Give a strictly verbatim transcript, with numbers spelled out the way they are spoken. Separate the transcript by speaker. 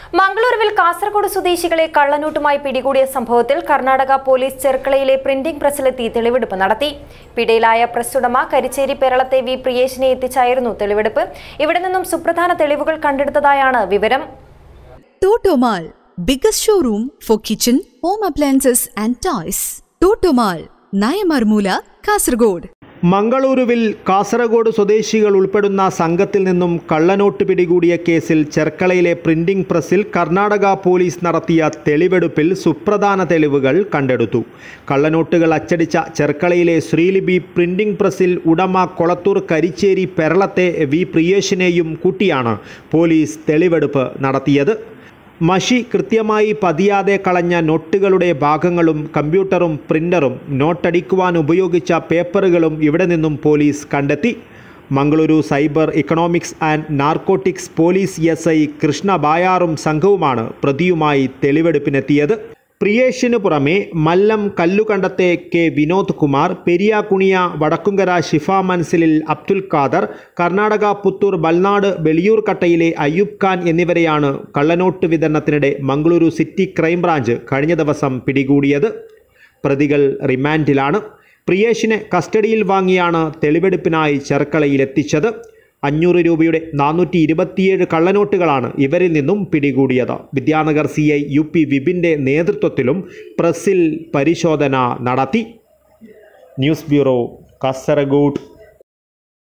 Speaker 1: മംഗളൂരുവിൽ കാസർഗോഡ് സ്വദേശികളെ കള്ളനോട്ടുമായി പിടികൂടിയ സംഭവത്തിൽ കർണാടക പോലീസ് ചെർക്കളയിലെ പ്രിന്റിംഗ് പ്രസ്സിലെത്തി തെളിവെടുപ്പ് നടത്തി. പിടിയിലായ പ്രസ് ഉടമ കരിച്ചേരി പെരളത്തെ വി പ്രിയേഷിനെ എത്തിച്ചായിരുന്നു തെളിവെടുപ്പ്. ഇവിടെ നിന്നും സുപ്രധാന തെളിവുകൾ കണ്ടെടുത്തതായാണ് വിവരം.
Speaker 2: Totomal, biggest showroom for kitchen, home appliances and toys. Totomal, Nayamarmula, Kasaragod.
Speaker 3: മംഗളൂരുവിൽ Kasaragod സ്വദേശികൾ ഉൾപ്പെടുന്ന സംഘത്തിൽ നിന്നും കള്ളനോട്ട് പിടികൂടിയ കേസിൽ ചെർക്കളയിലെ പ്രിന്റിംഗ് പ്രസ്സിൽ കർണാടക പോലീസ് നടത്തിയ തെളിവെടുപ്പിൽ സുപ്രധാന തെളിവുകൾ കണ്ടെടുത്തു. കള്ളനോട്ടുകൾ അച്ചടിച്ച ചെർക്കളയിലെ ശ്രീലിപി പ്രിന്റിംഗ് പ്രസ്സിൽ ഉടമ കൊളത്തൂർ കരിച്ചേരി പെരളത്തെ വി പ്രിയേഷിനെയും കൂട്ടിയാണ് പോലീസ് തെളിവെടുപ്പ് നടത്തിയത്. മഷി കൃത്യമായി പതിയാതെ കളഞ്ഞ നോട്ടുകളുടെ ഭാഗങ്ങളും കമ്പ്യൂട്ടറും പ്രിൻ്ററും നോട്ടടിക്കുവാൻ ഉപയോഗിച്ച പേപ്പറുകളും ഇവിടെ നിന്നും പോലീസ് കണ്ടെത്തി. Mangaluru cyber economics and narcotics police S I Krishna ബായാറും സംഘവുമാണ് പ്രതിയുമായി തെളിവെടുപ്പിനെത്തിയത്. പ്രിയേഷിന് പുറമെ മല്ലം കല്ലുകണ്ടത്തെ കെ വിനോദ് കുമാർ, പെരിയാകുണിയ വടക്കുംകര ഷിഫ മൻസിലിൽ അബ്ദുൽ ഖാദർ, കർണാടക പുത്തൂർ ബൽനാട് വെളിയൂർക്കട്ടയിലെ അയ്യൂബ് ഖാൻ എന്നിവരെയാണ് കള്ളനോട്ട് വിതരണത്തിനിടെ മംഗളൂരു സിറ്റി ക്രൈംബ്രാഞ്ച് കഴിഞ്ഞ ദിവസം പിടികൂടിയത്. പ്രതികൾ റിമാൻഡിലാണ്. പ്രിയേഷിനെ കസ്റ്റഡിയിൽ വാങ്ങിയാണ് തെളിവെടുപ്പിനായി ചെർക്കളയിലെത്തിച്ചത്. അഞ്ഞൂറ് രൂപയുടെ നാനൂറ്റി ഇരുപത്തിയേഴ് കള്ളനോട്ടുകളാണ് ഇവരിൽ നിന്നും പിടികൂടിയത്. Vidyanagar C I U P വിപിൻ്റെ നേതൃത്വത്തിലും പ്രസ്സിൽ പരിശോധന നടത്തി. News bureau, Kasaragod.